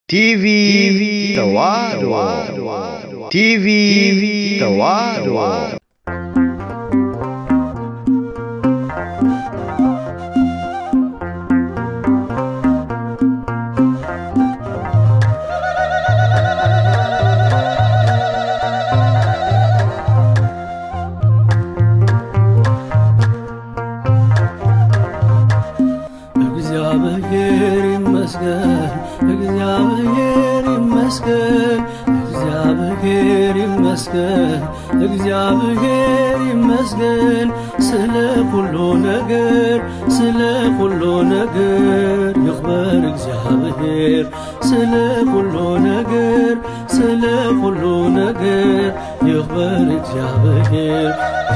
TV Tawadu. TV Tawadu. እግዚአብሔር ይመስገን ስለ ሁሉ ነገር ይክበር እግዚአብሔር ስለ ሁሉ ነገር ይክበር እግዚአብሔር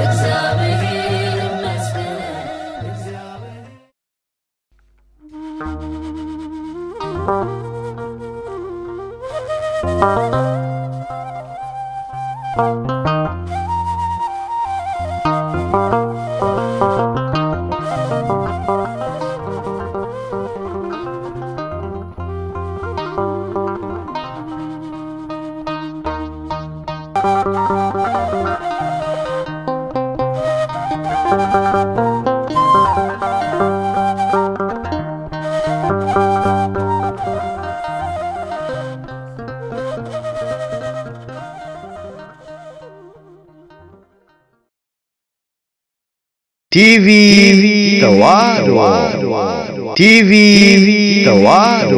TV Tawadu. TV Tawadu.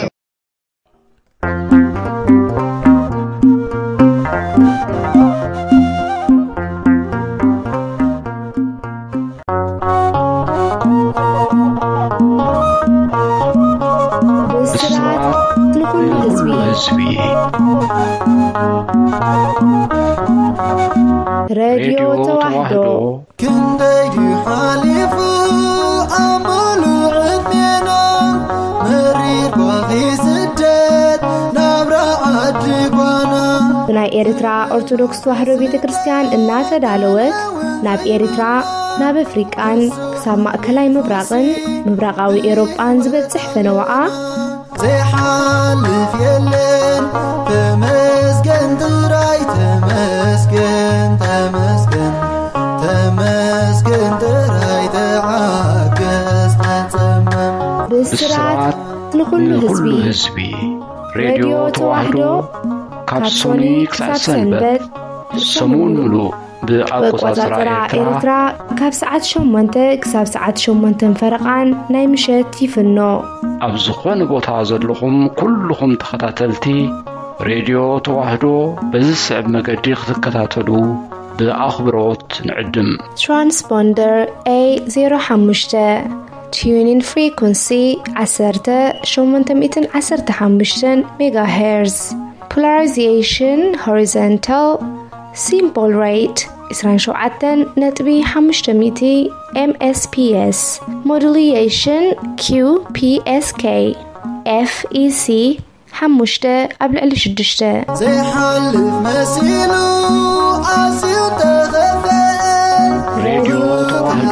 Radio Tawahdo. ናይ ኤርትራ ኦርቶዶክስ ተዋህዶ ቤተክርስቲያን እናተዳለወት ናብ ኤርትራ ናብ አፍሪቃን ክሳብ ማእከላይ ምብራቅን ምብራቃዊ ኤሮጳን ዝበጽሕ ፈነዋኣ ዘይሓልፍ የለን ተመስገን ጥራይ ተመስገን ጥራይ ተዓገስ ተጸመም ብስራት ንኹሉ ህዝቢ ሬድዮ ተዋህዶ ካፕሶኒ ክሳሰንበት ሰሙን ሙሉ ብኣቆጻጽራ ኤርትራ ካብ ሰዓት 8 ክሳብ ሰዓት 8 ፈረቓን ናይ ምሸት ይፍኖ ኣብ ዝኾነ ቦታ ዘለኹም ኩልኹም ተኸታተልቲ ሬድዮ ተዋህዶ በዝስዕብ መገዲ ክትከታተሉ ብኣኽብሮት ንዕድም ትራንስፖንደር A05 tuning frequency 10815 megahertz polarization horizontal symbol rate 27.5 MSPS modulation QPSK FEC 5/6 ዘይሓልፍ መሲሉ ኣስዩ ተኸፈል ሬድዮ ተዋህዶ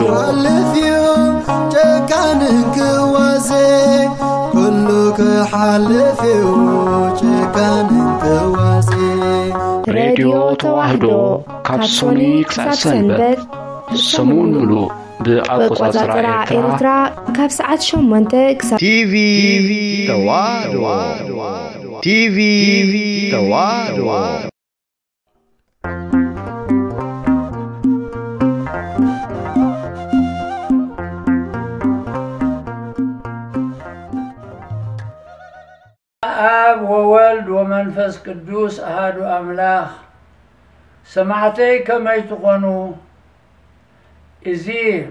ጨካንን ክዋዜ ኩሉ ክሓልፍዩ ጨካንን ክዋዜ ሬድዮ ተዋህዶ ካፕሶኒ ክሳሰንበት ሰሙን ሙሉ ብኣቆጻጽራ ኤርትራ ካብ ሰዓት 8 ክሳብ TV Tawadu. TV Tawadu. አብ ወወልድ ወመንፈስ ቅዱስ አሐዱ አምላክ ሰማዕተይ ከመይ ትኾኑ እዚ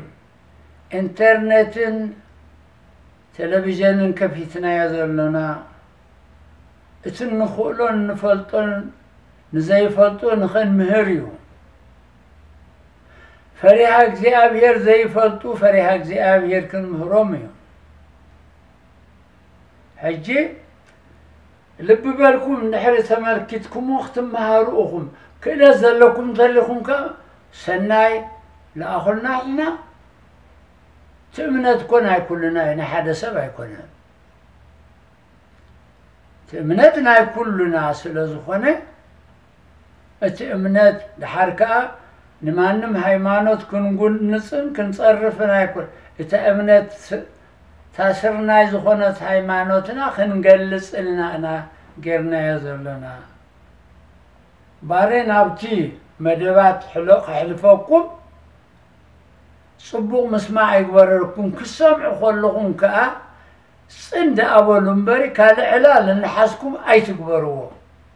ኢንተርኔትን ቴሌቪዥንን ከፊትና ያዘለና እትን ንኽእሎን ንፈልጦን ንዘይፈልጦ ንኽንምህር እዩ ፈሪሃ እግዚአብሔር ዘይፈልጡ ፈሪሃ እግዚአብሔር ክንምህሮም እዩ ሕጂ ልብ በልኩም ንሕሪ ተመልኪትኩም ወኽትመሃሩኡኹም ክእለት ዘለኩም ዘሊኹምከ ሰናይ ለኣኹልናኹምና ትእምነት ኮን ኣይኩልና ናይ ሓደ ሰብ ኣይኮነን تأمنتنا كلنا سلزخونه تأمنت لحركة نمانم هيمانوت كنقول نصن كنصرفنا يكون تأمنت تاسرنا يزخونه هيمانوتنا خنقلص لنا أنا غيرنا يزلنا بارين أبتي مدبات حلفوكم صبوغ مسمع يقبرركم كسمع خلقكم كأ صند أول مباري كالعلال نحسكم أي تقبروه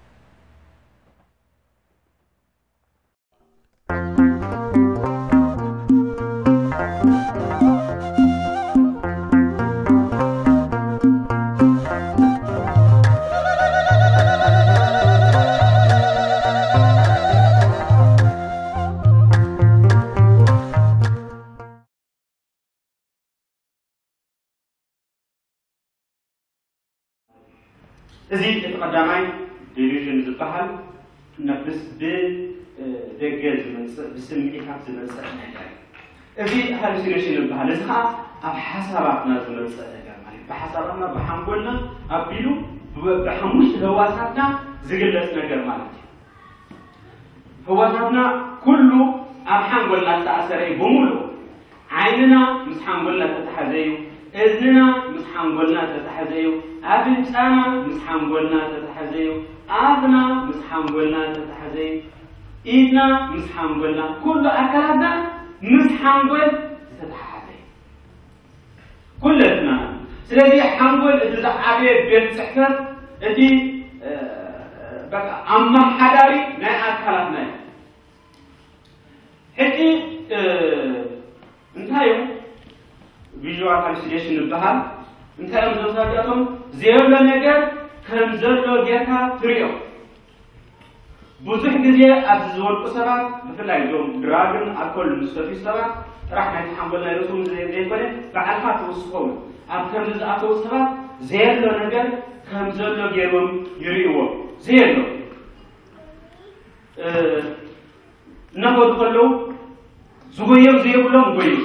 إذا القدامي ديليجن البحر نفس بدجاج بسميحات زمنسة إذا هالسيرشين البحر إذا بحساباتنا زمنسة بحسابنا بحمولنا أبيلو بحموش هواساتنا زغلت نجر مالتي هواساتنا كله أبحمولنا تأثري بمولو عيننا مش حنقولنا تتحزيو إذننا مش حنقولنا تتحزيو أبنتنا مش حنقولنا تتحزيو أبنا مش حنقولنا تتحزيو إيدنا مش حنقولنا كل أكلنا مش حنقول تتحزيو كلنا سلذي حنقول إذا عبيد بين سحر إدي بقى أما حداري لا أكلنا هدي انتهيو فيجوال هالسيليشن البحر انتهيو مزوجاتهم زيرو لنجر كم زرلو جيكا تريو بوزح جزية أبزول قصرات مثل يوم دراجن أكل مستفي سرات راح نتحمل لرسوم زي كله بعرفات وصفون أبكر لزقات وصفات زيرو لنجر كم زرلو جيرون يريو زيرو ناخد كله زوجيم زي بلو مبين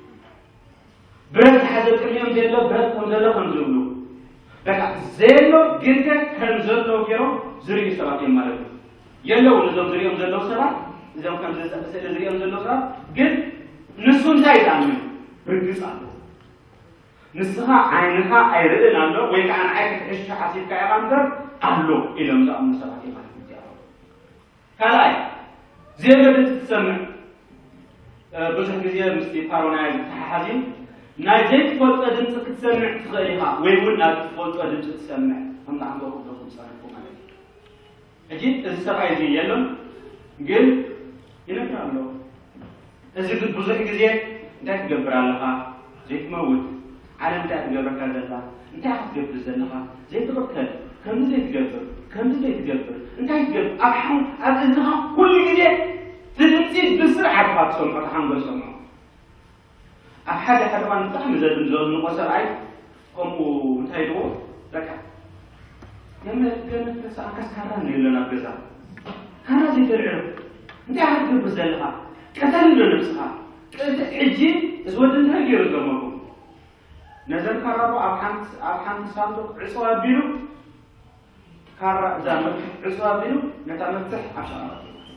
برد حدا كلهم زيلو برد كم زيلو كم زيلو بقى زيلو جنكا كم زيلو كيرو زري سبعين مالك يلو نزوم زريهم زيلو سبع زوم كم زريهم زيلو سبع جن نسون تايد عنه برجس عنه نسها عينها أيرد عنه ويكان عيك إيش حاسيب كأمانتر عنه إلهم زام سبعين مالك كلاي زيلو بتسمع بزح جزية مستي بارونا حازين نايزيت فوت أدم تسمع تغيرها ويقول نايت فوت أدم تسمع هم عندهم خبرة صاروا معي أجيب السبعة زي يلون قل ينفع له إذا كنت بزح جزية ده تجبر علىها زيت موت عالم ده تجبر كذا أنت هتجبر زنها زيت تبكر كم زيت تجبر كم زيت تجبر أنت هتجبر أبحم أبزها كل جزية تنسي بسرعة فاتسون فتحان بسرعة أحد حيوان تحمل زاد الزول نقصر عي قمو تايدو لك يوم تسعة كسران لنا بزا كنا زي العلم أنت عارف بزلها كتر لنفسها حجي زود لها غير زمكم نزل كربو أبحان صندوق عصوا بينو كار زامك عصوا بينو نتمسح عشرة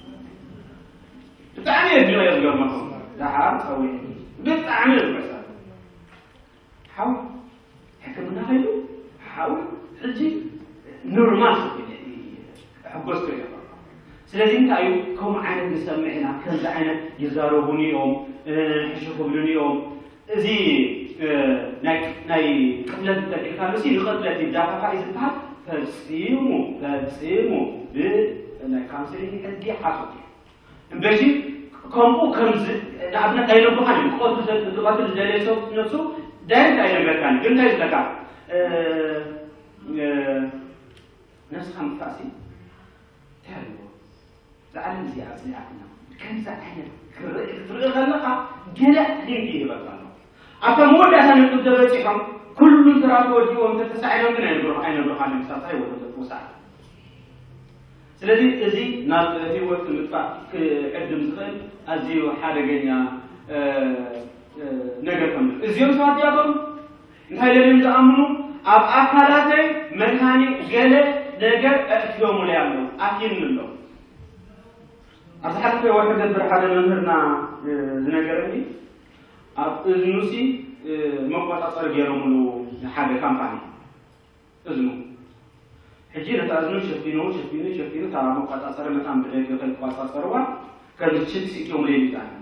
تعني الدنيا يزقر مكم لا حرام سوي بتعمل مثلا حاول حكمنا خيلو حاول حجي نورمال حقوستو يا سلازم تايو كم عينت نسمعنا كذا عينت يزاروني يوم يشوفوني يوم زي ناي قبلة الكامسي قبلة الدافع فايز بعد فسيمو ب ناي كامسي هدي حاسوتي بشي كمو كمز نعبنا كاينو بخاني قوات الجليسو نفسه داير كاينو بكاني قلت ايش لك نفس خمس فاسي تعالوا زعلم زيادنا كم زعلنا فرق غلقة جلع هندي بقى أتمنى أن نقدر نتحم كل تراث وجيهم تتساعدون من أين نروح على المسافة وتتوسع سلذي أزي نال في وقت المدفع كعدم زخل أزي وحالجنيا نجرهم أزيهم ساعات يابهم هاي اللي نتأمنوا أب أكلاتي مكاني جل نجر أكيوم ليامو أكين منه أصحاب في واحد البرحة منهرنا نجرني أب إذنوسي مقطع أصل جيرهم له حاجة كامباني إذنو حجينا تأذنو شفينو ترى مقطع أصل مثلا بدأت يقول مقطع أصلوا كان الشمس يوم ليل تاني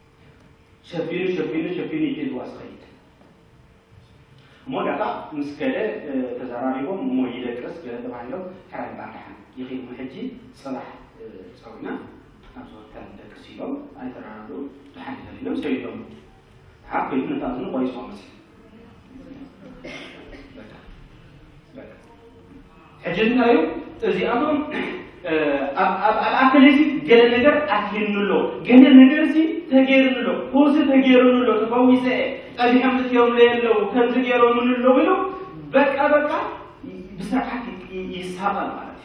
شفينو يجوا صحيح مودعتا مسكلة تزارعيهم مويلة كرس كلا تبعيلهم حرام بعدها يخيل محجي صلاح سوينا أبصر كان تكسيلهم أي ترى لحد دليلهم سيدهم حق يمكن تأذن قوي صامس حجنا يوم زي أظن أكلسي جل النجار أكين نلو جل النجار سي تغير نلو هو سي تغير نلو تبوي سي أبي حمد يوم ليلو كم تغير من نلو بلو بقى بسرعة يسحبان مالتي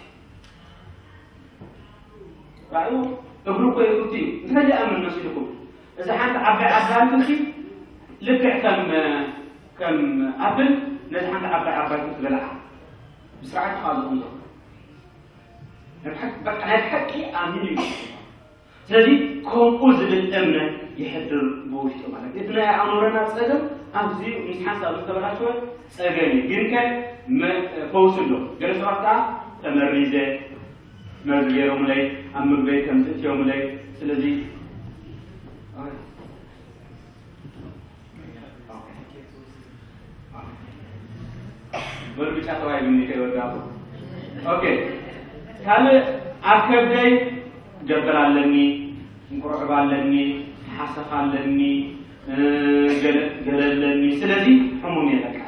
رأيو أبروك يقولي نجا أمن مسيركم إذا حنت عبّان تنسي لقع كم أبل نجا حنت عبّان تبلع بسرعة خالص انظر أنا بحكي آمني ስለዚህ ኮምፖዝ ለምነ ይحضر በውስጡ ማለት እድና አእምሮና ጸገም አብዚ ምስሐሳብ ተበላሽው ጸገም ግን ፈውስ ነው ገለሰዋታ ተመሪዘ መዝገሩም ላይ አምግበይ ከምትየውም ላይ ስለዚህ ወርብጫ ተዋይ ምን ይወዳው ኦኬ ካለ አከብደይ جبرالني نقربالني حسفالني جلالني سلذي حمومي لك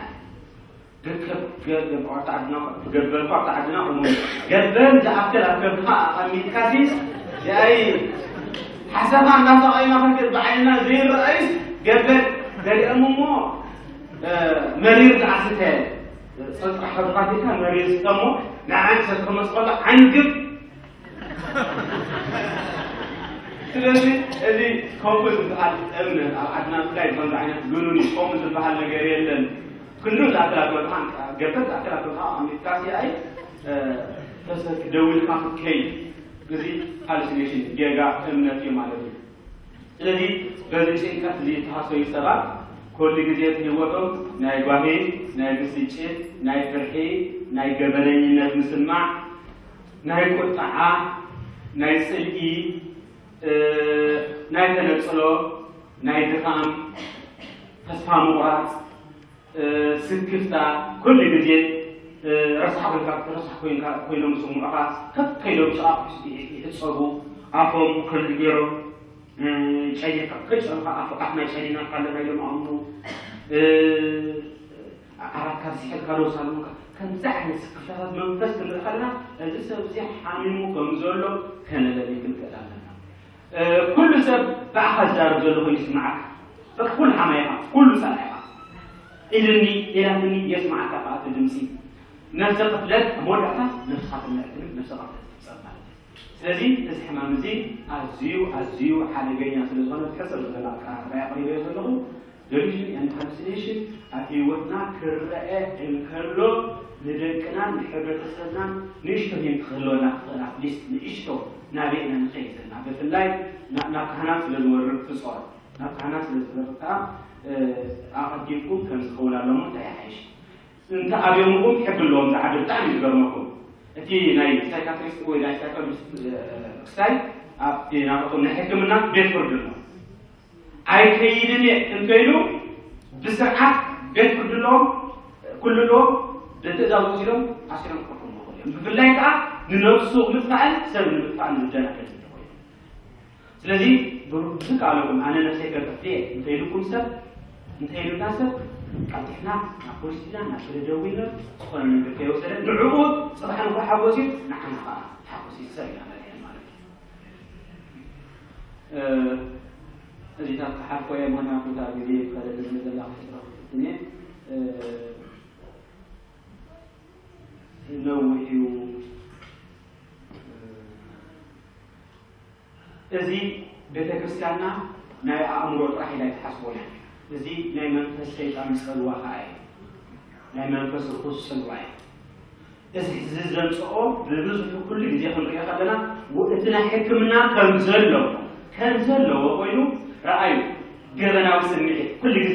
جبر قطعنا حمومي جبر جعبتل أكبرها أمي كاسيس جاي حسفا الناس أيما فكر بعيننا زي الرئيس جبر جاي أمومو مرير دعستها صدق حضراتك مرير ستمو نعم ستكون صدق عنقب ስለዚህ እዚህ ኮምፖዝ እምነት አድና ላይ ባንዳ አይነት ግኑኒ ኮምፖዝ ባህል ነገር የለም كله تعترض عن جبت تعترض عن الكاسي أي تسك دول كان كي جزء hallucination جيجا إمنة يوم على ذي الذي بذلك كذي تحصل سبب كل جزء يوضع ناي قاهي ناي بسيطة ناي فرحي ناي قبلين ناي مسمع ناي قطعة ناي سلقي ناي تنقصلو ناي دخام تسفام وقت سكفتا كل جزء رصح كوينهم سموعها كيلو شعب يتصابوا عفوا كل جيرو شيء كيش عفوا أحنا شيئنا قالنا يوم عمو عرفت سحر كانوا صاروا كان زحمة سكفات من بس اللي خلنا لسه بزح حاميمو كمزولو كان الذي كنت أعلمنا كل سب بعد زار زولو يسمعك فكل حماية كل سنة إلى يسمع كفاءة الجنسي نفس القفلات مودعة نفس خاطر نعتمد نفس القفلات سلازي تزحمها مزيد أزيو حاليا سلزونا تحصل لنا كرايا قريبا يزلغو دوليجن يعني hallucination أفيوتنا كرأة الكرلو لذلكنا نحبرت السنة نشتو ينتخلونا خلنا ليست نشتو نابئنا نخيزنا في اللايف نبقى سلزور في الصور نبقى سلزور أقدمكم كم سخولا لهم تيعيش أنت أبيهم تحب لهم تعبير تعمل جرمكم في ناي سايكاتريست أو ناي سايكاتريست ساي في ناقصهم نحكمنا بيتفرد لهم أي كيدني أنتيلو بسرعة بيتفرد لهم كل لهم بتجاوز لهم عشان نقولهم في الله تعالى ننصو مفعل سبب مفعل الجنة سلذي بربك عليكم أنا نفسي كتفتيه أنتيلوكم سب انتهينا ناسب قطعنا نقولنا نقول جوينا خلنا نبكي وسلام نعود صراحة نروح حوزي نحن حوزي سريع على المالك اللي تحرك ويا مهنا كنت أبدي قال بسم الله خير الدنيا نوحي الذي بتكسرنا ناي أمور راح لا يتحسبون الذي لا يمنفس الشيطان يسأل وخائف ናይ መንፈስ ርኩስ ጽልዋይ እዚ ዘምጽኦ በብዙ ኩሉ ግዜ ክንሪያ ከለና ወእቲ ናይ ሕክምና ከም ዘሎ ኮይኑ ረአዩ ገበናዊ ስምዒት ኩሉ ግዜ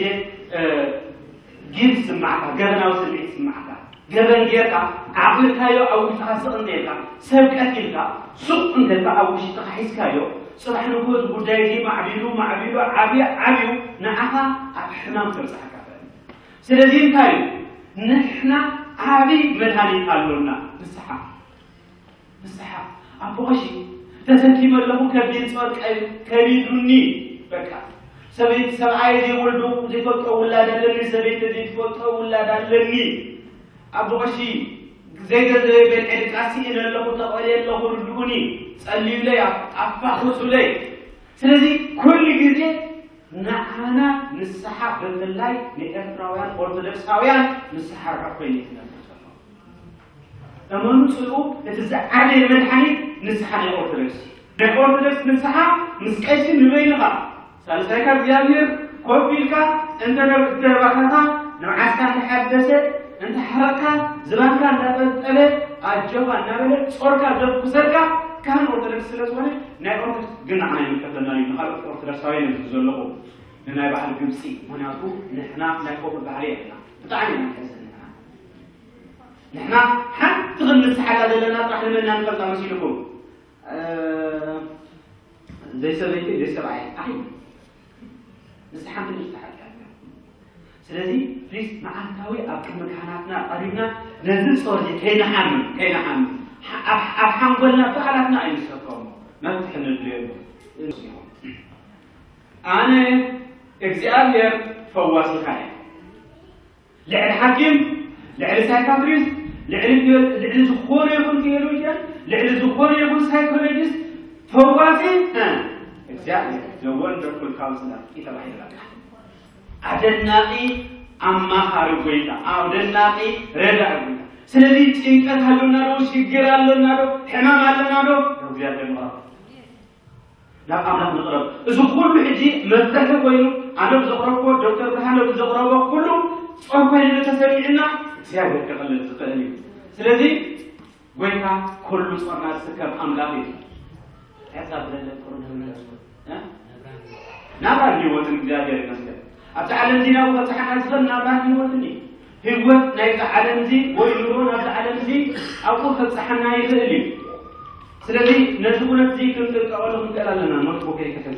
ጊዝ ስማዓካ ገበናዊ ስምዒት ስማዓካ ገበን ጌርካ ዓቕልካዮ ኣብ ውሽጥኻ ስቕንዴልካ ሰብ ቀቲልካ ሱቕ እንተልካ ኣብ ውሽጥኻ ሒዝካዮ صباح نقول بداية معبيلو عبيو نعها حمام ترسحك سلزين تايو نحن عبي من هذه قالونا مسحة أبوشي تسكي ملهو كبير صار كبيرني بكا سبيت سبعة يولدو زي فوق أولاد لني سبيت زي فوق أولاد لني أبوشي زي بالإركاسي إن الله تقولي الله ردوني صلي لي أفاخذ لي سلزي كل جزء نحنا نسحب بالله لإفراويان أرثوذكساويان نسحب رقيني لما نسلو تتزعل من حنيف نسحب الأرثوذكس الأرثوذكس نسحب نسكيش نبينها سالسايكا بيامير كوبيلكا أنت نبتبخها نوعاسكا نحدثت أنت حركة زمانكا نبتبت أجوها نبتبت صوركا دبكسركا كان أرثوذكس سلسوني ناي أرثوذكس قلنا عنا يمكتنا نخلق أرثوذكساويين نتزلقوا لناي بحر الجمسي ونعطو نحنا نايكوب البحرية بطعنا نحنا حتى نسحق هذا لنا طرح لنا نقلت مسيلكم زي سبعين زي سبعين أحيو نسحق نسحق سلازي فليس معانتاوي أبكي مكاناتنا قريبنا نزل صوري كينا حامل أفهم قلنا فعلتنا أي سكوم ما تحن اليوم أنا إكزيابير فواس الخير لعل حكيم لعل سايكاتريست لعل زخور يكون تيولوجيان لعل زخور يكون سايكولوجيست فواسي إكزيابير the wonderful counselor يتبعي لك أدناقي أما خارجويتا أدناقي رجع بيتا سلذي تينكر هلونا رو شجر هلونا رو حمام هلونا رو إكزيابير مرة لا أملاك نقرب إذا كل حجي مزدك وينو أنا بزقربه دكتور بحنا بزقربه كله صار كل تسمعنا إكزيابير كقلة تقلي سلذي وينها كل صار ناس كم أملاكي هذا بدل كورونا نبغى نقول إكزيابير نسكت أتعلم دينا وفتحنا أصغر نبغى نقولني هو نيتعلم دي وينورون أتعلم دي أقول فتحنا يغلي سلذي نزول دي كنت أقولهم قال لنا نطبق كيف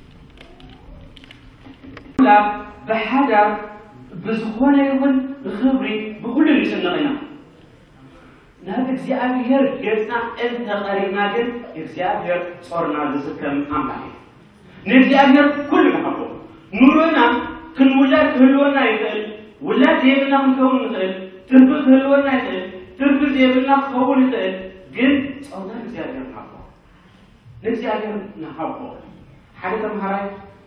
لا بحدا بزخونة يكون بخبري بكل اللي سنغينا نهار إكزيابير جلسنا أنت قريبنا جل إكزيابير صارنا لسكم عملي نكزيابير كل ما حبه نورنا كن ولاد هلونا يقل ولاد يبنا نكون نقل تربط هلونا يقل تربط يبنا نكون نقل جن صارنا نكزيابير نحبه نكزيابير نحبه حاجة مهراي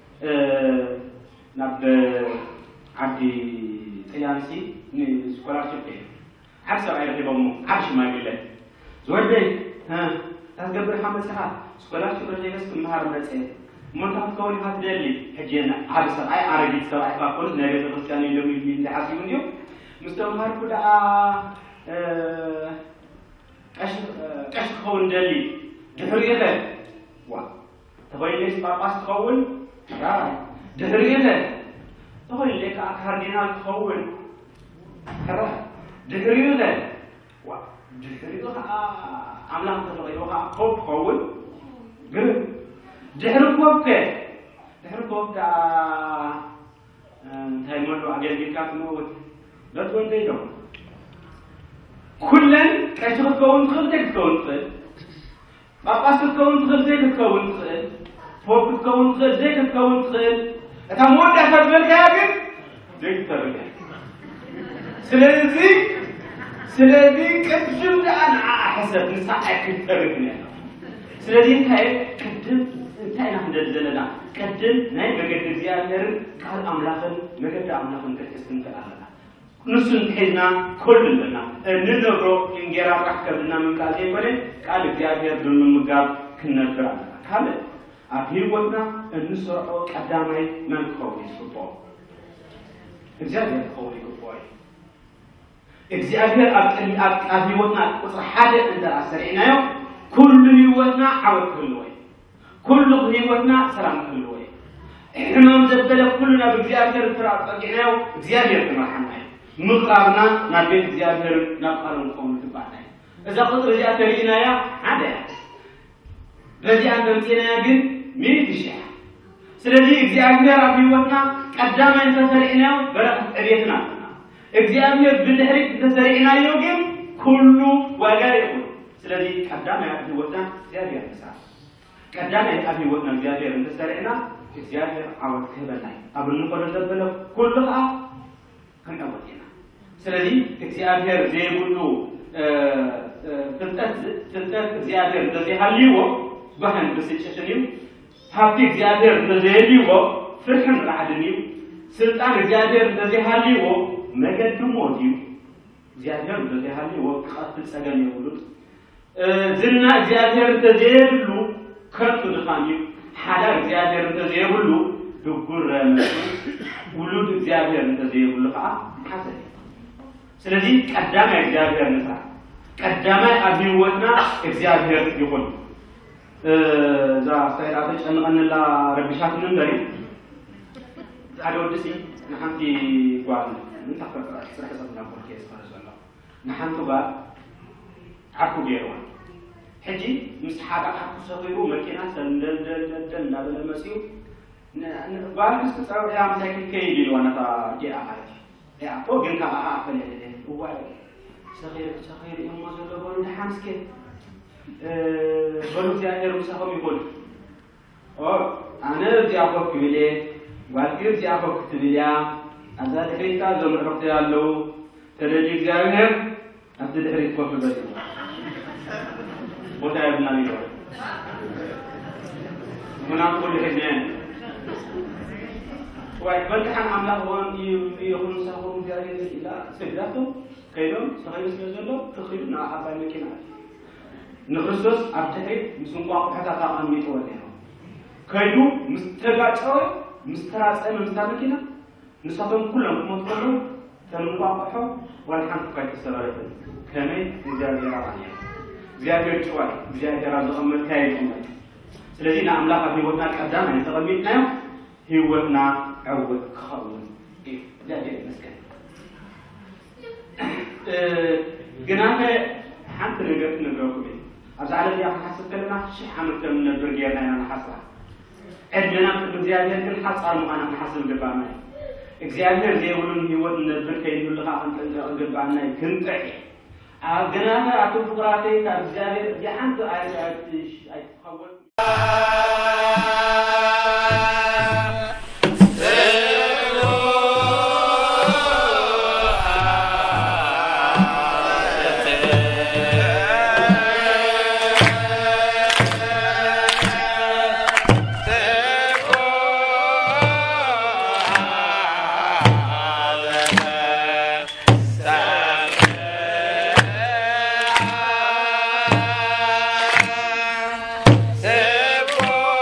نب عبدي تيانسي سكولارشيب عكس عيرتي بمو عكس ما يقول زوجي ها تقبل حمد ساعات سكولارشيب اللي بس مهار مرتين منتهى كوني هذا اللي حجينا على سبعة عربي سبعة باكل نبي تقصياني لو يمين لحاسي منيو مستوى مهار كده كاش خون دلي دهريته وا تبين ليش باس خون دهريته تبين لك كاردينال خون كره دهريته وا دهريته عملان تبين وقع خوب خون غير دهر كوب دا تايمر وعجل بيكات موت لا تقول تيجو كلن كاشو تكون خلتك تكون خل باباس تكون خلتك تكون خل فوق تكون خلتك تكون خل أنت موت أخذ بالكابين زيك ترجع سلذي كتشوف أنا أحسب نساعك ترجع سلذي هاي كتب تاينا عند الزلنا كتب ناي بقدر زيادة قال أملاكن بقدر أملاكن كتستنت علىنا نسون حينا كلنا نذكره إنجرا رحكتنا من كذي بره قال زيادة دون مقاب كنا برا قال أخير وقتنا النصر قدامي من خوي سبوا زيادة خوي سبوا እግዚአብሔር ኣብ ህይወትና ቁጥር ሓደ እንተ ኣሰሪዕናዮ ኩሉ ህይወትና ዓወት ክህልዎ ኩሉ ህይወትና ሰላም ክህልዎ ሕማም ዘበለ ኩሉና ብእግዚአብሔር ተራቀቅናዮ እግዚአብሔር ተመርሐና ምቕራብና ናብ ቤት እግዚአብሔር ናብ ቃሉ ንቆም ትባልና እዛ ቁጥር እዚኣ ተሪእናያ ሓደ በዚኣ ተምፂና ግን ሚልትሽሕ ስለዚህ እግዚአብሔር ኣብ ህይወትና ቀዳማይ ተሰሪዕናዮ በረኸት ዕቤትና እግዚአብሔር ብድሕሪት ተሰሪዕናዮ ግን ኩሉ ዋጋ ይኹን ስለዚህ ቀዳማይ ኣብ ህይወትና እግዚአብሔር ተሰራ ቀዳማይ ኣብ ህይወትና እግዚአብሔር ተሰሪዕና እግዚአብሔር ዓወት ክህበና ኣብ ንቆሎ ዘበለ ኩሉ ኸ ክንዕወትና ስለዚህ እግዚአብሔር ዘይብሉ ፍልጠት እግዚአብሔር እንደዚህ ሃልይዎ ባህን ብስጭትን እዩ ሃብቲ እግዚአብሔር እንደዘይልይዎ ፍርሕን ራዕድን እዩ ስልጣን እግዚአብሔር እንደዚህ ሃልይዎ መገድ ሞት እዩ እግዚአብሔር እንደዚህ ሃልይዎ ክቐትል ፀገም የብሉት ዝና እግዚአብሔር እንደዘይብሉ ከንቱ ድኻም እዩ ሓዳር እግዚአብሔር እንደዘይብሉ ድጉር ውሉድ እግዚአብሔር እንደዘይብሉ ከዓ ሓዘን ስለዚህ ቀዳማይ እግዚአብሔር ንስራ ቀዳማይ ኣብ ህይወትና እግዚአብሔር ይኹን እዛ ሰይጣን ተጨንቀንላ ረብሻት ንበሪ ሓደ ወድሲ ንሓንቲ ጓል ንተፈቅራ ስራሕ ሰብና ኮርኬስ ፈረሰላ ንሓንቲ ጓል ዓኩ ገይርዋ ሕጂ ምስ ሓደ ዓኩ ሰኺሩ መኪና ሰንደልደልደል እናበለ መፅኡ ጓል ክስ ትፀውዕ ያ ምሳይ ከይድ ኢልዋ ነታ ጌኣ ማለት እዩ ያ ቶ ግን ከዓ ፈለለ እዋይ ሰኺር እሞ ዘሎ በሉ ንሓምስኬ በሉ እግዚአብሔር ምሳኸም ይኮን ኣነ እዚኣ ኮፍ ክብል ዋልግር እዚኣ ኮፍ ክትብል እያ ኣዛ ድሕሪትካ እዞም ርሑቕቲ ኣለዉ ተደሊ እግዚአብሔር ኣብቲ ድሕሪት ኮፍ በል ቦታ የብልናን ይበል ምናምን ኩሉ ሒዝነን ወይ በልሓን ኣምላኽ ሆን ይኹን ሳኹም እግዚአብሔር ኢላ ስግዳቱ ከይዶም ሰኺሩ ስለ ዘሎ ትኽኢሉ ናብ ዓባይ መኪና ንክርስቶስ ኣብ ድሕሪት ምስ እንቋቑሖታት ኣቐሚጥዎ ነይሩ ከይዱ ምስ ተጋጨወ ምስ ተራፀ ምስታ መኪና ንሳቶም ኩሎም ክሞት ከለዉ ከም እንቋቑሖ ዋላ ሓንቲ እኳ ኣይተሰበረትን ከመይ እግዚአብሔር ኣቕኒያ እግዚአብሔር ጭዋል እግዚአብሔር ኣብ ዘቐመጥካ ይቕመጥ ስለዚ ንኣምላኽ ኣብ ህይወትና ቀዳማይ ተቐሚጥናዮ ህይወትና ዕውት ክኸውን እዩ እግዚአብሔር ይመስገን ግናኸ ሓንቲ ነገር ክነግረኩም እዩ ኣብዚ ዓለም እዚኣ ክንሓስብ ከለና 1000 ዓመት ከም ንነብር ጌርና ኢና ንሓስባ ዕድመና ቅድሚ እግዚአብሔር ግን ሓፃር ምዃና ክንሓስብ ግባእና እዩ እግዚአብሔር ዘይብሉን ህይወት ንነብር ከይህሉ ከዓ ክንጥንቀቕ ግባእና እዩ ክንጥዕ ኣብ ግናኸ ኣብቲ ፍቁራተይ ካብ እግዚአብሔር እዚሓንቲ ኣይትኸውን Sevo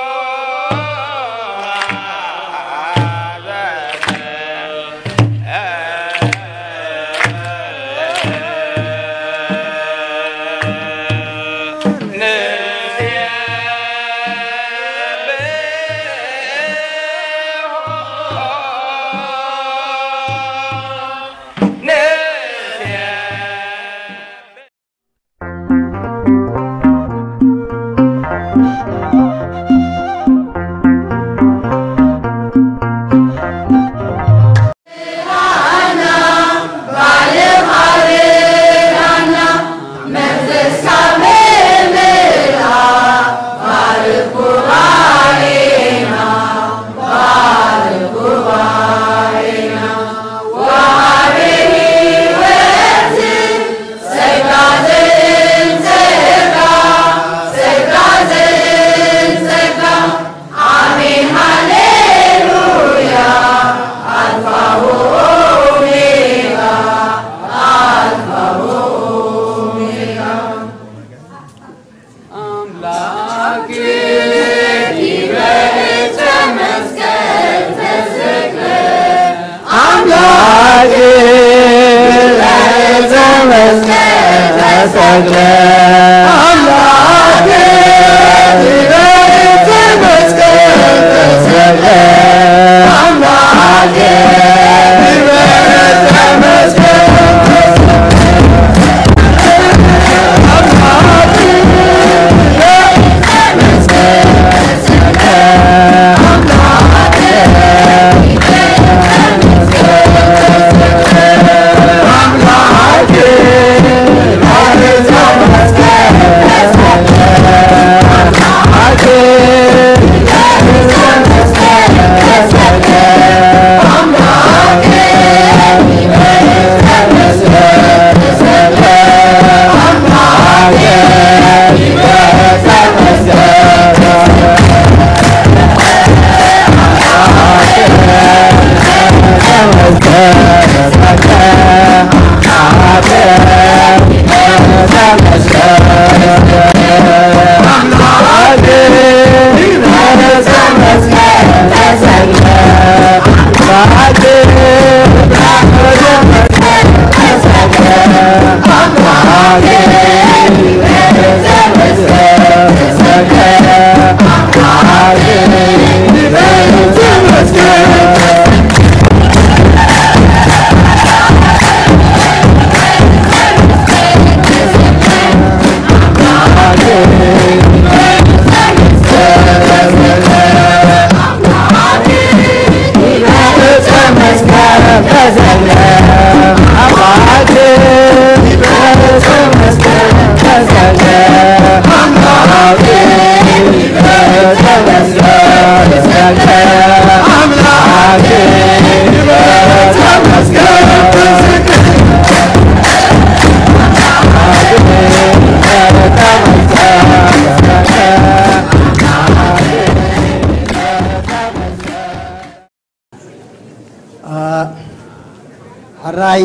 راي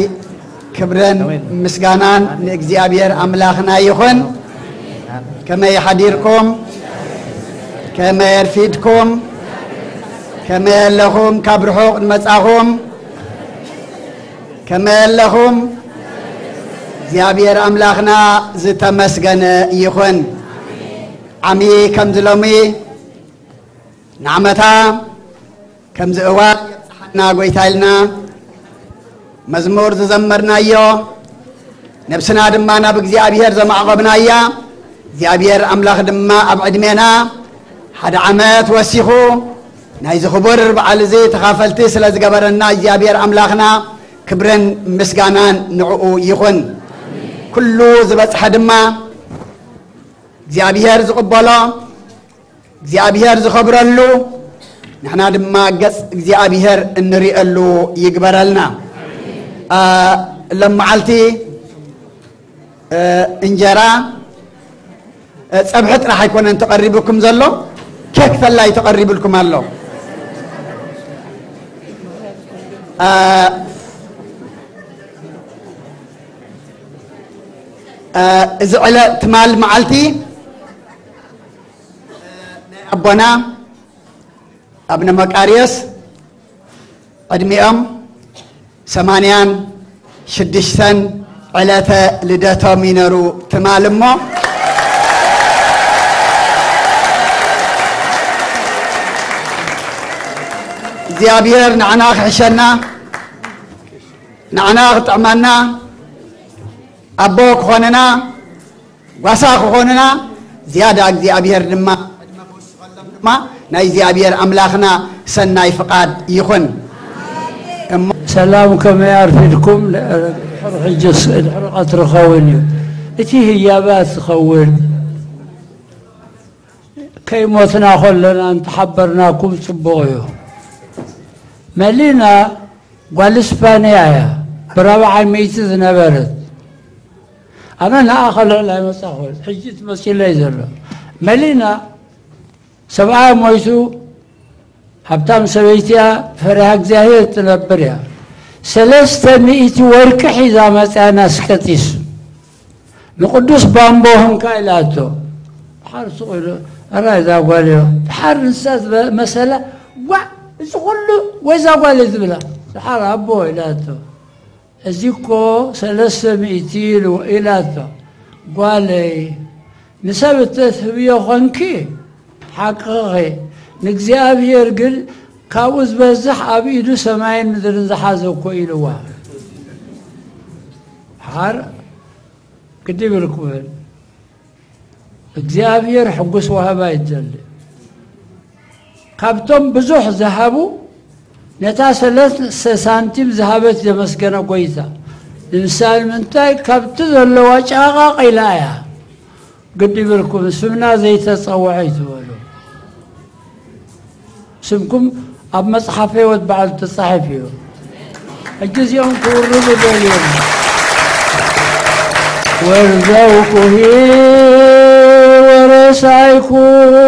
كبرن مسغانان لإግዚአብሔር أملاخنا يخون كما يحديركم كما يرفيدكم كما يلهم كبرحوق المساهم كما يلهم እግዚአብሔር أملاخنا زتمسغن يخون عمي كم زلومي نعمتا كم زئوا يبصحنا قويتالنا مزمور زمرنا يو نفسنا دمانا بእግዚአብሔር زمعقبنا እግዚአብሔር أملاخ دما أبعدمنا حد عمات وسيخو نايز خبر بعل زي تخافلتي سلاز قبرنا እግዚአብሔር أملاخنا كبرن مسغانان نعو يخون كله زبصح دما እግዚአብሔር زقبلا እግዚአብሔር زخبرلو نحنا دما قص እግዚአብሔር انريئلو يقبرلنا لما علتي انجرا صبحت راح يكون ان تقربكم زلو كيك فلا يتقرب لكم الله اذا على تمال معلتي ابونا ابن مقاريس ادميام 86 علة لداتا مينرو تمالمو እግዚአብሔር نعناخ حشنا نعناخ طعمنا أبوك خوننا واساخ خوننا زيادة እግዚአብሔር دما نا እግዚአብሔር أملاخنا سناي فقاد يخون سلام كما يرفدكم حجس الحرقة رخوني اتي هيابات خون كي موتنا خلنا انتحبرناكم صبويو ملينا والاسبانيا برابع الميتز نبرد انا لا اخل لا مساخل حجت مسكين لا يزر ملينا سبعة مويتو حبتام سويتيا فرها እግዚአብሔር تنبريا 300 ورق حيزا مصانا سكتيس نقدس بامبوهم كايلاتو حرس قولو اراي ذا قاليو حرسات مساله وا زغلو وإذا قال زبلا حار أبوه إلاتو أزيكو 300 وإلاته قالي نسبة تثبيه خنكي حقيقي نكزياب يرقل كاوز بزح أبيدو سماين مدرن زحازو كويلوا حار كدي بالكويل كزياب يرحقس وهبا يتجلي كابتم بزوح ذهبوا نتا 3 سنتيم ذهبت لمسكنة كويسة الإنسان من تاي كابت ذلوا شاقا قيلايا قدي بالكم اسمنا زي تصوعيت ولو اسمكم أب مصحفي وتبعل تصحفي الجزء يوم توربوا باليوم ورزوكو هي ورسايكو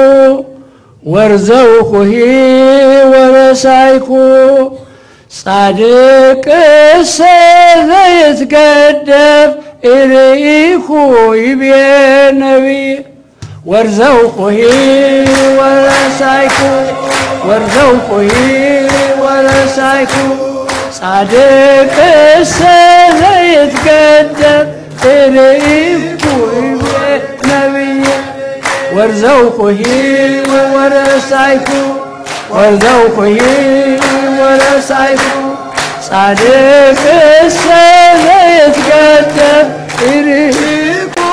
ورزوكو هي ورسايكو صادق السيد قدف إليكو يبي النبي ورزوكو هي ورسايكو ورزوكو هي ورسايكو صادق السيد قدف إليكو يبي النبي ورزوكو هي ورسايكو ورزوكو هي ورسايكو صادق السيد قدف إليكو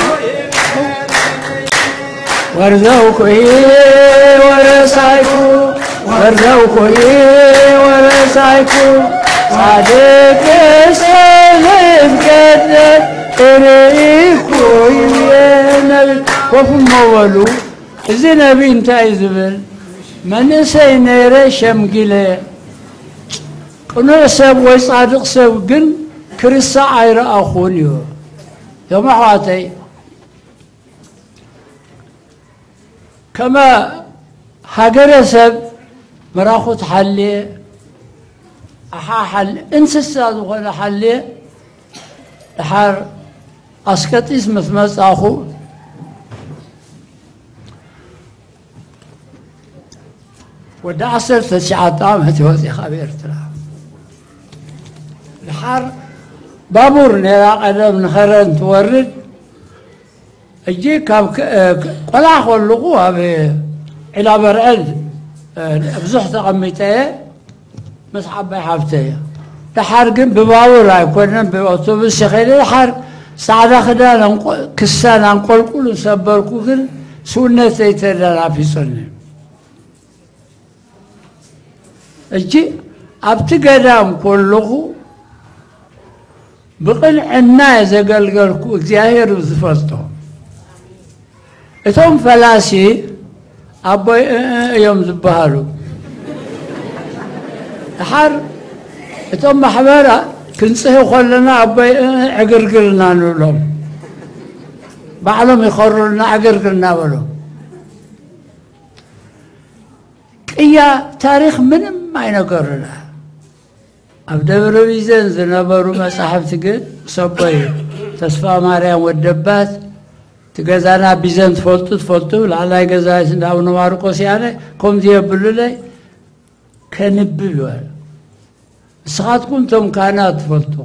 ورزوكو هي ورسايكو ورزوكو هي ورسايكو صادق السيد قدف إليكو يا نبي وفي المولو إذا نبي انتهي زبل من سينيري شمقلي كنا سب ويصادق سب قن كرسا عير أخونيو يوم حواتي كما هاجر سب مراخوت حلي أحا حل انسساد ولا حلي حار أسكت اسم مثمس أخو ودا 10 ساعات توزي خبير ترى الحار بابور نرا قدم نخرن تورد اجي كاب قلا خلقوها الى برعد بزح تقميته مسحب حفتيه الحار قم ببابور يكون باوتوبيس خير الحار ساعه خدان كسان انقلقل سبركو كن سنه يتدرا في سنه اجي ابتي قدام كله بقنعنا يزقلقلكو እግዚአብሔር ዝፈልጦ እቶም ፈላሲ አቦይ እዮም ዝበሃሉ حر እቶም ማሕበራ ክንጽህ ኮለና አቦይ ዕግርግርና ንብሎም ባዕሎም ይኸሩልና ዕግርግርና በሎም ቅያ ታሪክ ምንም አይነገርና أبدأ بيزن زنبرو مسحب تقول صبي تسفى ماريا ودبات تجازنا بيزن تفلتو لعلا جزاي سنداو نواركو سيانة كم دي بلولي كنبلو ساعات كنتم كانت تفلتو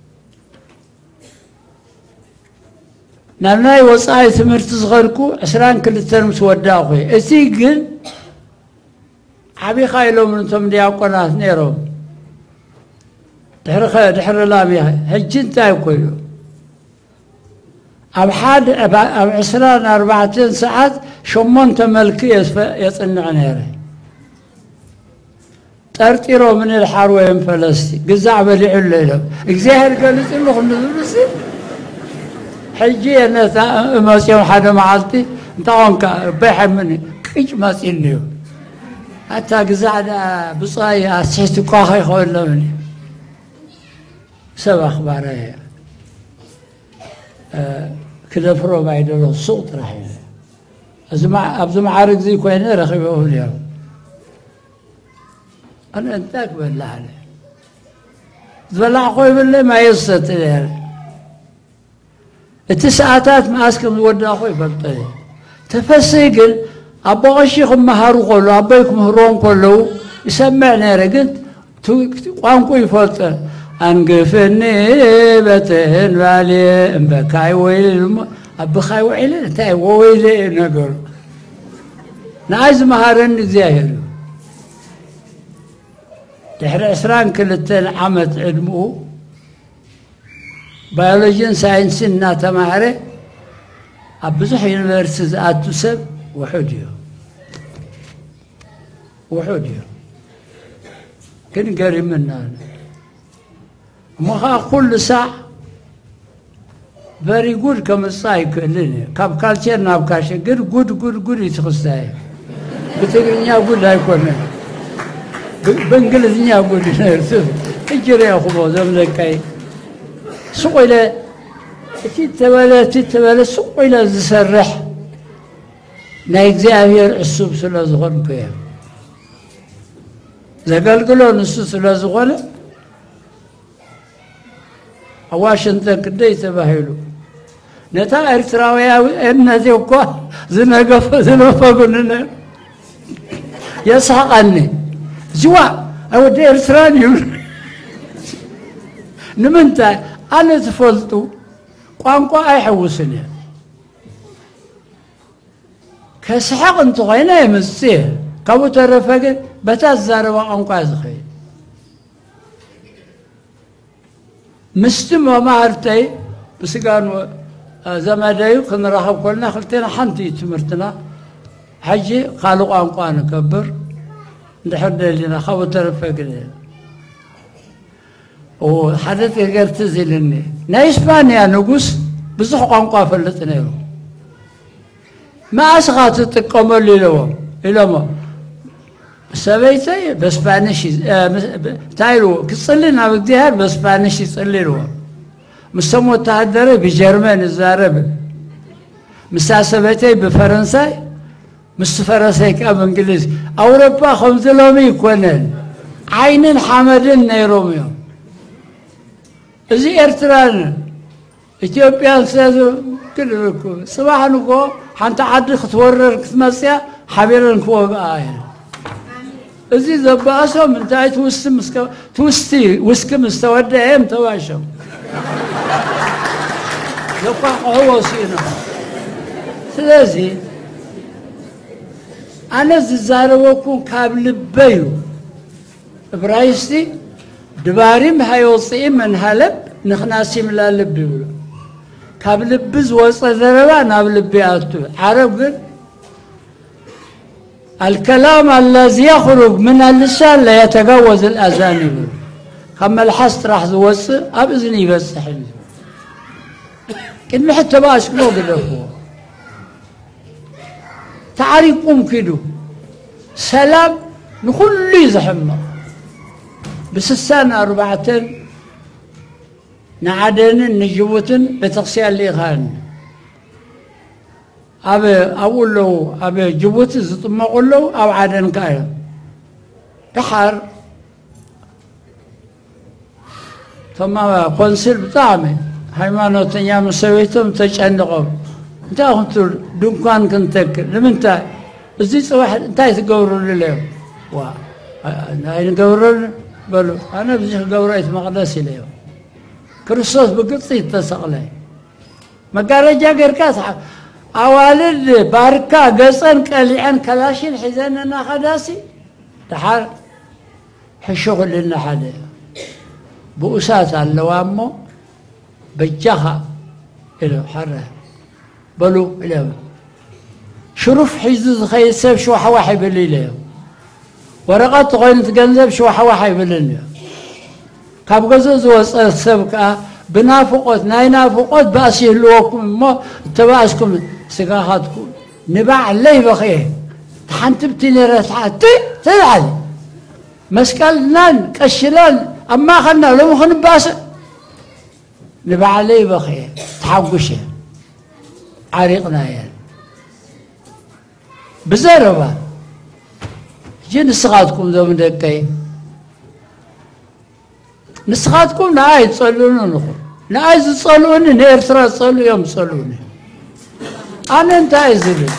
نالناي وصاي ثمرت صغركو 20 كل ترم سوداخوي اسيقن حبي خايلو منتم دياقونات نيرو دحر لامي هجين تاي كله أب حد أب 24 ساعة شمون تملكي يصنع نيري ترتيرو من الحروين فلسطي قزع بلع الليلة إجزاهر قالت له خلنا حجي أنا ماسيو حدا معلتي طبعا بيح مني كيش ماسينيو حتى قزع بصاي أسحت قاهي خلنا مني سبع أخباره كده فرو بعيد له الصوت راح أبزم عارق زي كوين رخيبه اليوم أنا أنتاك بالله عليه تبلع أخوي بالله ما يستطيع التسعاتات ما أسكن ودنا أخوي بالطريق تفسيقل أبغى الشيخ مهارو كله أبغيك مهرون كله يسمعنا رجل وانكو يفوت أنقفني بتهن بالي بكاي ويل أبخاي ويل تاي ويل نقول نعز مهارن زاهر دحر عسران كلتين عمت علمه بيولوجين ساينسنا تمهره أبزح يونيفرسيتي أتوسب وحديو كن قريب منا ما كل ساعة very good كم سايك لني كاب كالشر ناب كاشة good يتخصائي بتقولني أقول لا يكون بنجلسني أقول نرسل إجري أخو زمن كاي سويله تتبلا سويله زسرح نايجزاهير السوب سلازغون كيا زقلقلو نسو سلازغون واشنطن كدي تباهيلو نتا إرتراويا إنتي وكوا زنفقوننا يسحقني زوا أو دي إرترانيو نمنتا أنا تفلتو قانقوا أي حوسني كسحق انتو غينا يمسيه كابو ترفق بتازار وقانقوا زخي مستم وما عرفتي بس كانوا زمادايو كنا راحوا كلنا خلتنا حنتي تمرتنا حجي قالوا قانقوا نكبر نحن لنا خابو ترفق لنا وحدث قرت زلني نا إسبانيا نقص بزح قانقوا فلتنا ما أسقط تقوم لهم إلا ما سويتي بسبانيش تايلو كصلنا بديها بسبانيش يصللوا مستمو تعذر بجرمن الزارب مساسبتي بفرنساي مستفرنساي كاب انجليزي اوروبا 5 يكونن عين حمدن نيروميو ازي ارتران اثيوبيا سازو كلكو صباح نكو حنت عد تورر كتمسيا حبيرن كو باي ازي زباسو من تايت توستي وسك مستودع ام تواشم يبقى هو سينا سلازي أنا زاروكم كابل بيو برايستي دباريم هيوصي من هلب نخناسي من اللب بيقولوا كابل بز وصل ذربا نابل بياتو عرب قل الكلام الذي يخرج من اللسان لا يتجاوز الأذان يقول كما الحست راح توصل أبزني بس حلو كن حتى باش كلو قلفو تعرفون كدو سلام نخل زحمة بس السنة 4 نعدن نجوتن بتغسيل اللي غان أبي أقول له أبي جبوت زطمة أقول له أو عدن كايا بحر ثم قنصل بطعمي هايمانو تنيام سويتم تجنقهم انت كنت دكان كنتك لما انت زيت واحد انت تقوروا لي اليوم هاي نقوروا بلو انا بزيح قوريت مقدسي اليوم كريستوس بقصي تسقلي ما قال رجع غير كاس اوالد باركا قصن قلعن كلاشين حزننا خداسي تحر الشغل لنا حدا بؤسات اللوامو بجها الى حره بلو إلى شرف حيز خيسب شو حواحي بالليل ورقات غين تجنب شو حواحي بالليل كاب جزز وسبك بنافقات نافقات باسي لوكم ما تباسكم سقاهاتكم نباع لي بخيه تحنتبتني رتحتي تلعب مسكالنا كشلال اما خلنا لو خن باس نباع لي بخيه تحوشه عريقنا يعني بزربة جي نسخاتكم ذو من دكاي نسخاتكم ناي تصلون نخو ناي تصلون نيرترا تصلوا يوم تصلون أنا أنت زبل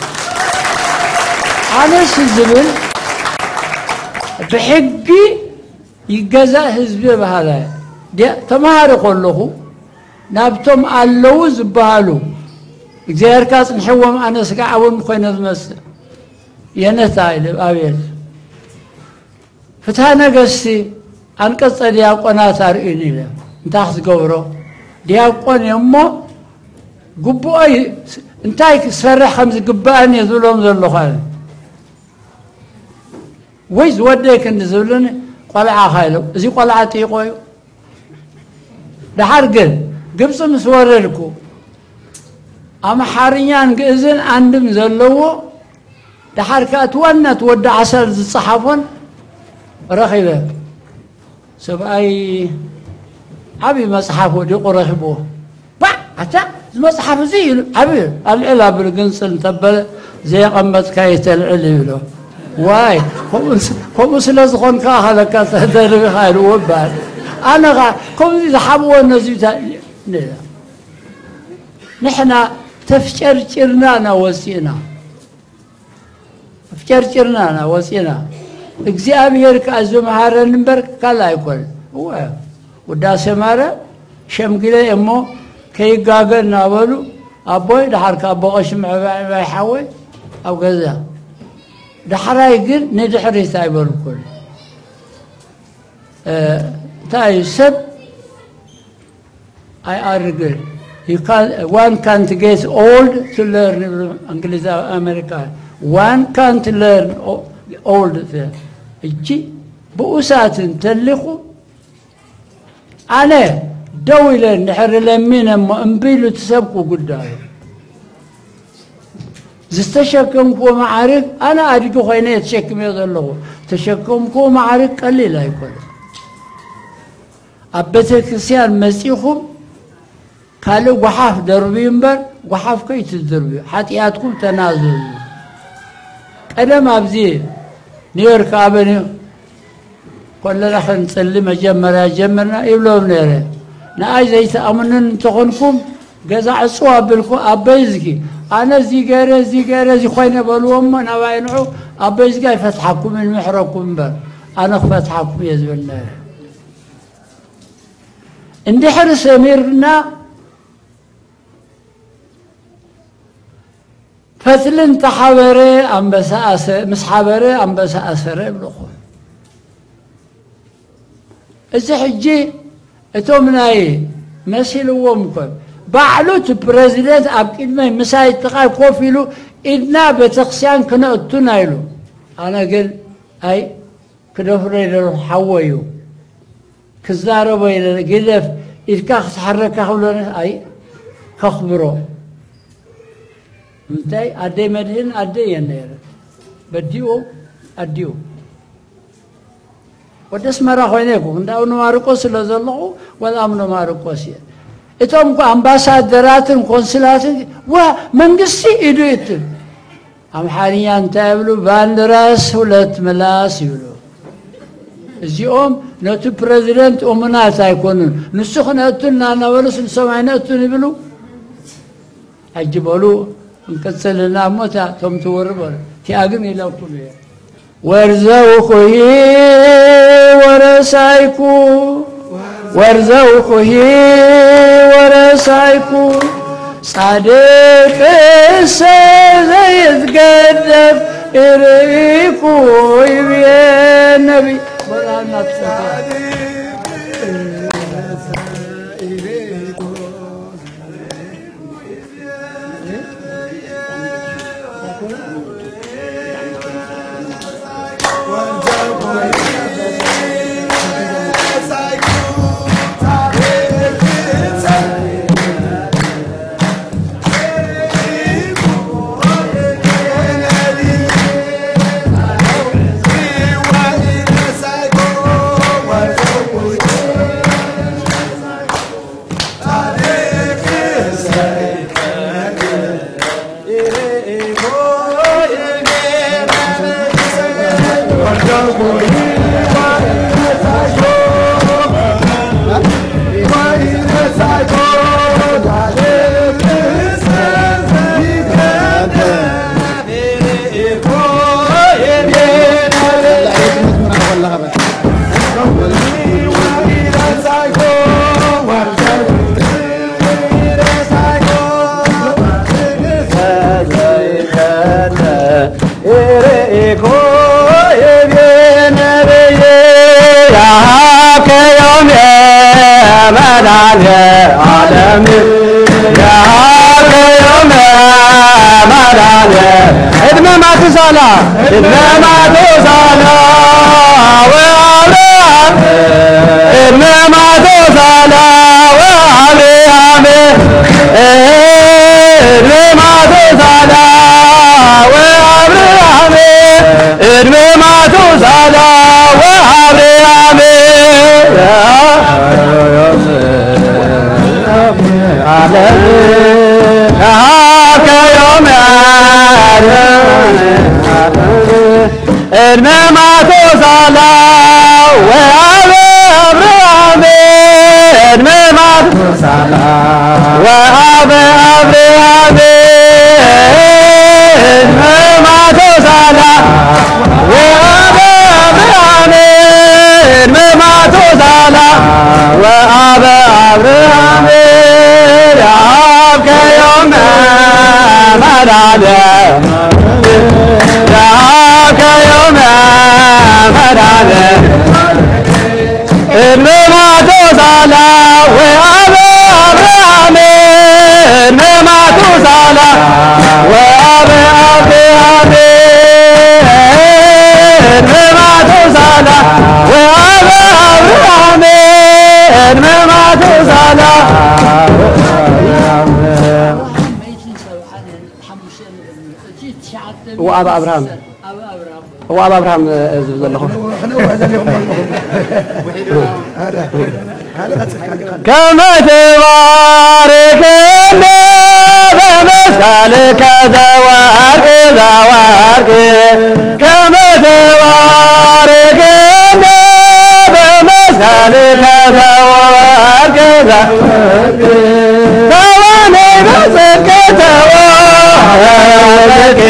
أنا سزبل بحقي يجزا حزبي بهذا تمهار كله نابتم اللوز بهالو እግዚአብሔር ካጽንሕዎም ኣነ ስጋ ዓውን ኮይነ ዝመስል የነታይል አቤል ፍትሐ ነገሥቲ አንቀጸ ዲያቆናት አርእኒ ኢለ እንታይ ዝገብሮ ዲያቆን እሞ ጉቦይ እንታይ ክሰርሕ ከም ዝግባእን የዝብሎም ዘለኹ ወይ ዝወደክ እንዝብልን ቆልዓ ኻይሎ እዚ ቆልዓ ጥይቆዩ ድሓር ግን ግብፅ ምስ ወረድኩ أمحاريان جزء عندهم زلوا تحركات وانا تودع عسل الصحافون رخيبة سبأي أبي مصحفه دي قرخبوه با حتى المصحف زي أبي العلا بالقنصل تبل زي قمت كايت العلي له واي خمس لازخون كاهلا كاتهدر بخير وبعد أنا كم يحبوا النزيتا لا نحن تفشرنا وسينا تفشرنا وسينا እግዚአብሔር ካዘም ሀረን በርክ ካላይቆል ወዳ ሰማረ ሸምግለ እሞ ከይጋገና በሉ አቦይ ዳርካ አቦቀሽ ማይ ሓወይ አው ገዛ ዳሕራይ ግን ንድሕሪት አይበልኩል ታይ ሰብ አይ አርግል one can't get old to learn English America. One can't learn old there. እጂ በኡሳት ተልኹ አለ ደውለ ንሕር ለሚነም እምቢሉ ተሰብኩ ጉዳዩ ዝተሸከምኩ ማዕረግ አና አድጆ ኾይነ የተሸክመ ዘለኹ ተሸከምኩ ማዕረግ ቀሊል አይኮን አበተ ክርስቲያን መጽኹም ካለ ወሐፍ ደርቢምበር ወሐፍ ከይት ደርቢ ኃጢአትኩም ተናዘዙ ቀደም አብዚ ኒውዮርክ አበኒ ኮለና خنصل መጀመሪያ ጀመርና ይብሎም ነረ ናይ ዘይተ አምነን ተኾንኩም ገዛ ዕጽዋ ብልኩ አበይዝኪ አነ ዚ ገረ ዚ ኮይነ በልዎም ናባይንዑ አበይዝጋ ይፈትሐኩም ምሕረኩም በር አነ ፈትሐኩም የዝብልና እንድሕር ሰሚርና فتلن تحبره أنبسا أسر مسحبره أنبسا أسر بلخو إذا حجي إتومناي مسيلو ومكم بعلو تبرزيدنت أبكيد ما مساي تقاي كوفيلو إدنا بتقسيان كنا أتنايلو أنا قل أي كدفري لو حويو كزارو بيلا قدف إذا تحرك حولنا أي كخبرو متى أدي مدين أدي ينير بديو أديو ودس مرة خوينيكو كنت أونو ماركوس لازلقو ولا أمنو ماركوس يه إتوم كو أمباسادراتن كونسلاتن ومنقسي إدويتن أم حاليان تابلو باندراس ولت ملاس يولو زيوم نتو بريزيدنت أمنات هيكونون نسخن أتنا نولس نسمعين أتوني بلو أجبولو نكسلنا موتا توم توربر تياغني لو كله ورزقه ورسايكو ورزقه ورسايكو صادق سيد قدم إريكو يبي النبي ولا نفسك Psycho! عالم يا يوم مدان ادم ما تزالا ادم ما تزالا وعلام ادم ما تزالا وعلام ادم ما تزالا وعلام ادم ما تزالا وعلام عالم كيوم إنما تزالا وأبرام إنما تزالا وأبرام إنما تزالا وأبرام إنما تزالا وأبرام كيوم مدان كيوم مدان إنما تزالا وأبرام إنما تزالا وأبرام إنما تزالا وأبرام إنما تزالا وأبا أبراهام وأبا أبراهام كما تبارك بمسالك زواج كما تبارك بمسالك زواج ثواني بسك ثواني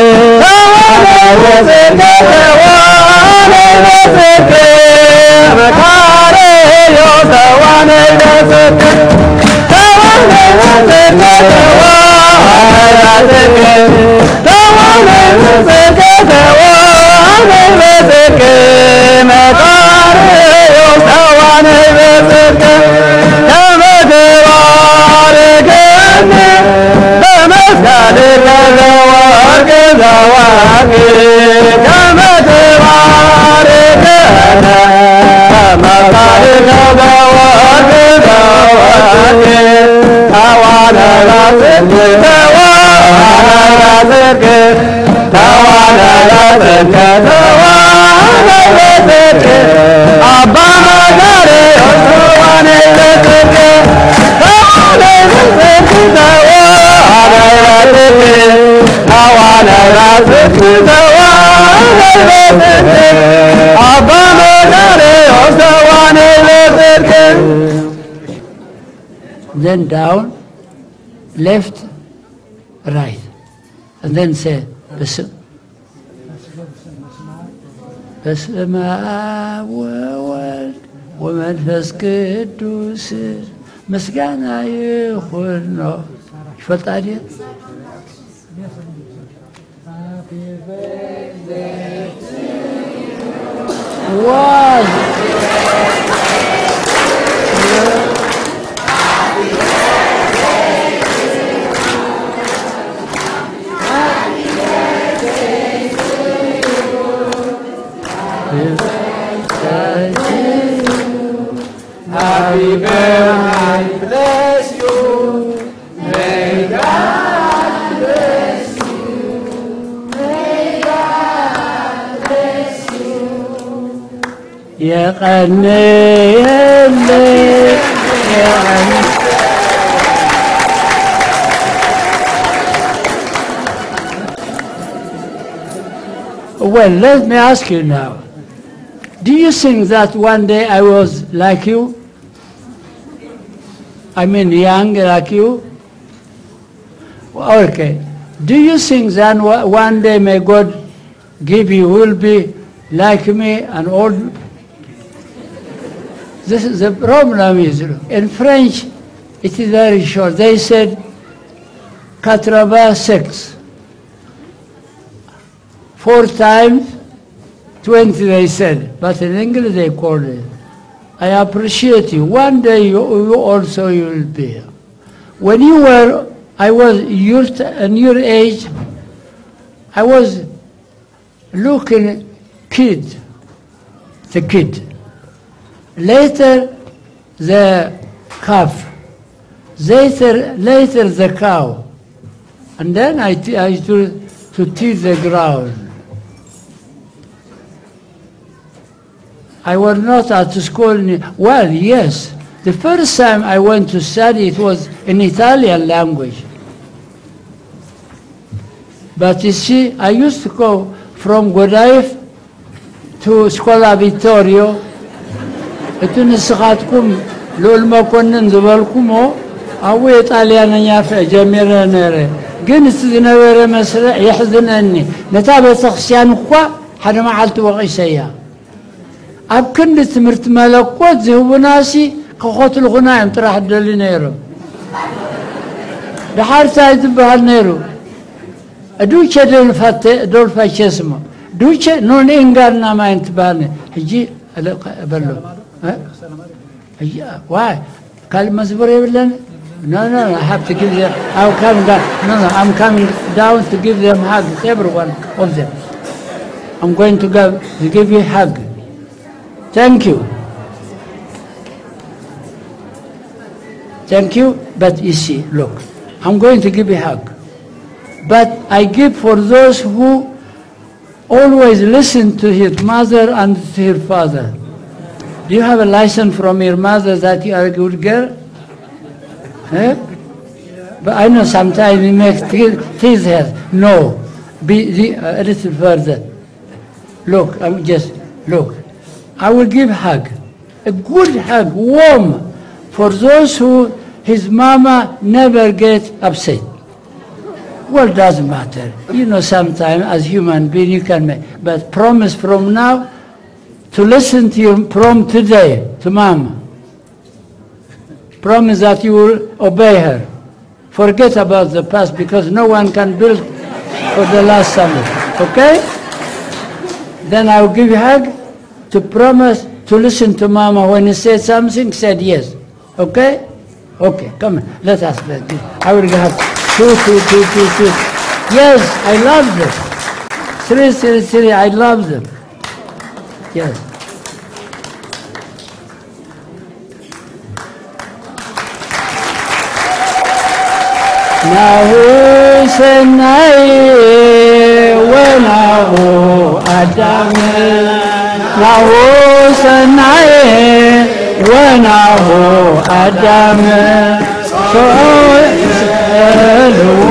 Then down, left, right, and then say በስመ አብ ወወልድ ወመንፈስ ቅዱስ ምስጋና ይሁን ነው ይፈልጣል ዋው Happy birthday, bless you. May God bless you. May God bless you. Ya qaniyale ya Well, let me ask you now. Do you think that one day I was like you? I mean young like you? Okay. Do you think that one day may God give you will be like me and old? This is the problem is, in French, it is very short. They said, 86. 4 times 20 they said, but in English they called it I appreciate you. One day you also will be. When I was in your age, I was looking the kid. Later, the calf. Later the cow. And then I to teach the ground. I was not at school. Well, yes. The first time I went to study, it was in Italian language. But you see, I used to go from Godaif to Scuola Vittorio. Etu nisqatkum lolma konnen zubalkumo awu Italianኛ ጀመረ ነረ ግን ዝነበረ መስርዕ ይሕዝነኒ ነታ ቤተክርስቲያን እኳ ሓደ መዓልቲ ወቂሰያ ኣብ ክንዲ ትምህርቲ መለኮት ዝህቡናሲ ከኸትልኹና እዮም ጥራሕ ደሊ ነይሮም ድሓርታይ ዝበሃል ነይሩ ዱቸ ዶልፋቸስሞ ዱቸ ኖን እንጋርና ማይንት ባነ ሕጂ በሎ why? No, I have to give them, I'll come down. No, I'm coming down to give them hugs, everyone of them. I'm going to give you a hug. Thank you. Thank you, but you see, look, I'm going to give you a hug. But I give for those who always listen to his mother and to his father. Do you have a license from your mother that you are a good girl? Eh? But I know sometimes we make tease her. No. A little further. Look, look. I will give a hug. A good hug, warm, for those who his mama never get upset. Well, doesn't matter. You know, sometimes as human being you can make. But promise from now, to listen to you from today, to Mama. Promise that you will obey her. Forget about the past because no one can build for the last summer. Okay? Then I will give you a hug to promise to listen to Mama. When he said something, said yes. Okay? Okay, come on. Let us. I will have two. Yes, I love them. Three, I love them. Yes. Nahu senai wenahu adame. Nahu senai wenahu adame. So elu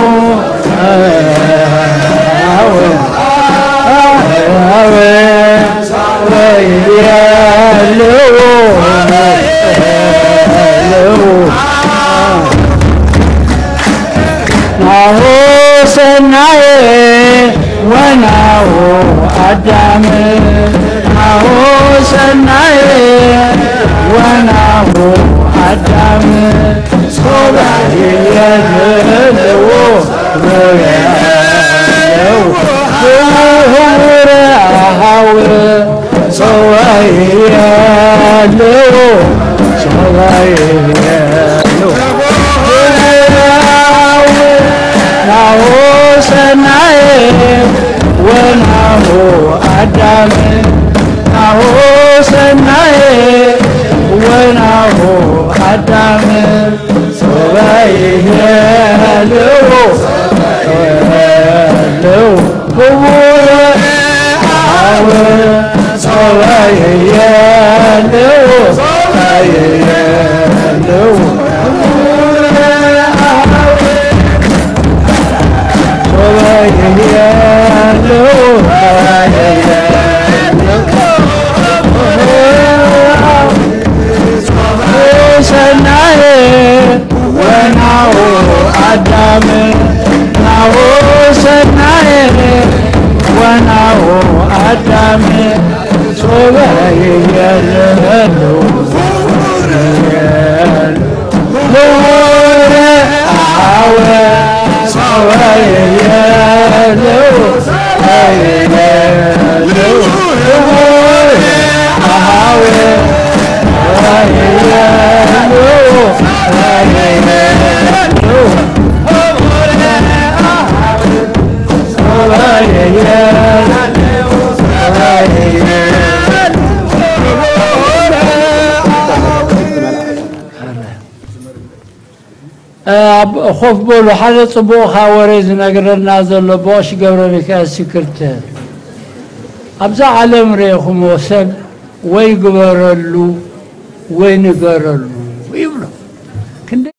خوف بولو حالة صبوخا وريز نقررنا ذلو بوش قبرلك السكرتير أبزا عالم ريخم وسب ويقبرلو وينقرلو ويبلو كنت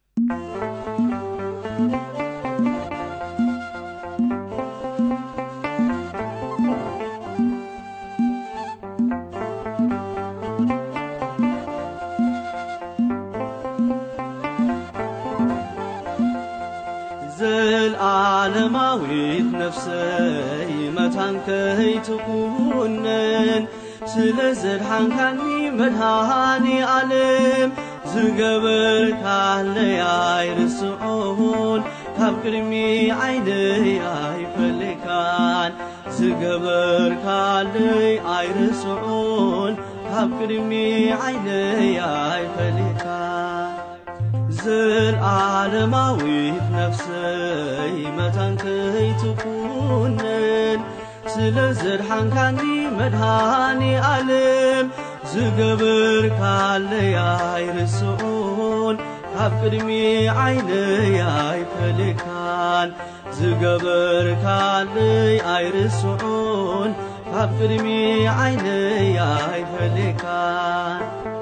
عالماويت نفسي متانكي تكونن سلزل حنكني مدهاني علم زقبر كالي عيرسعون كبكرمي عيني عيفلكان زقبر كالي عيرسعون كبكرمي عيني عيفلكان زل عالماويت نفسي متانكي تكونن سلزل حنكني مدهاني علم زقبر كالي عيرسعون كبكرمي عيني عيفلكان زقبر كالي عيرسعون كبكرمي عيني عيفلكان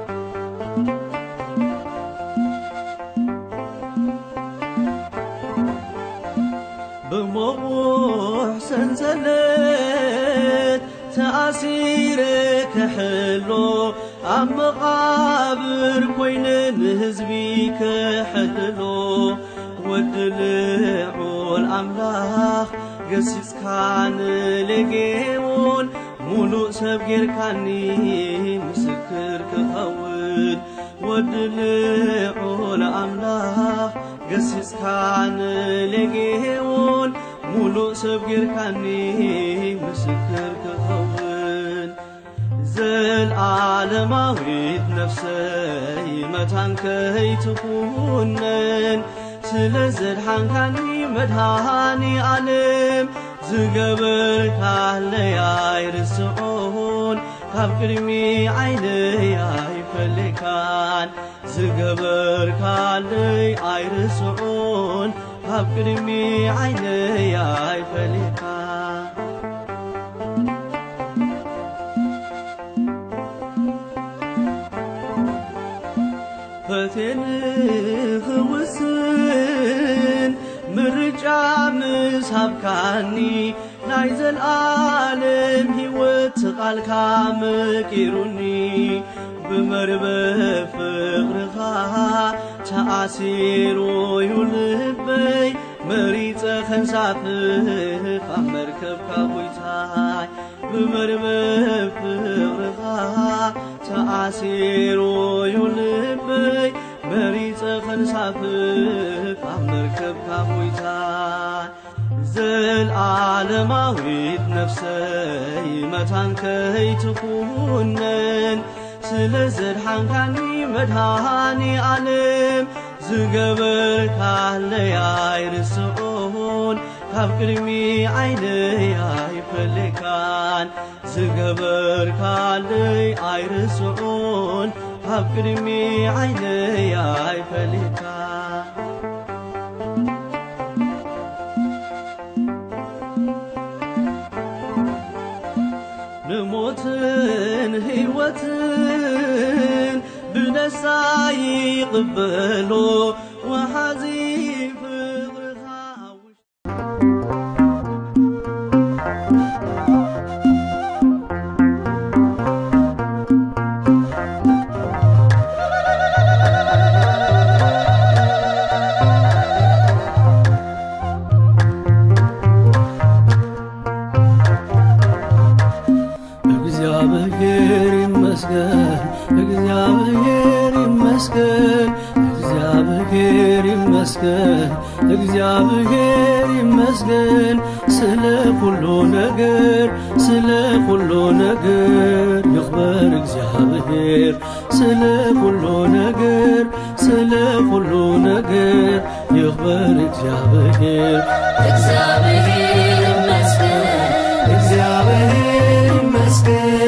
بموح سنزلت تأثيرك حلو عم مقابر كوين هزبيك حلو ودلعو الأملاخ قسيس كان لقيمون ملوء سبقير كاني مسكر كهود ودلعو الأملاخ قسيس كان لقيمون ملوء سبقير كاني مسكر كهود زل عالماويت نفسي متانكي تكونن سلزل حنكني مدهاني علم زقبر كالي عيرسعون كبكرمي عيني عيفلكان زقبر كالي عيرسعون كبكرمي عيني عيفلكان فتن خوسن مرجع مسحبكاني نايزل عالم هيوت قالكا مكيروني بمربى فقرها تأثيرو يلبي مريت خنسافك مركب كابويتاي بمربى فقرها تأثيرو يلبي مريت خنسافك مركب كابويتاي زل عالماويت نفسي متانكي تكونن سلزل حنكني مدهاني علم زقبر كالي عيرسعون كبكرمي عيني عيفلكان زقبر كالي عيرسعون كبكرمي عيني عيفلكان نموتن هيوتن بنسا يقبلو وحزي فقرها እግዚአብሔር ይመስገን ስለ ሁሉ ነገር ይክበር እግዚአብሔር ስለ ሁሉ ነገር ይክበር እግዚአብሔር ይመስገን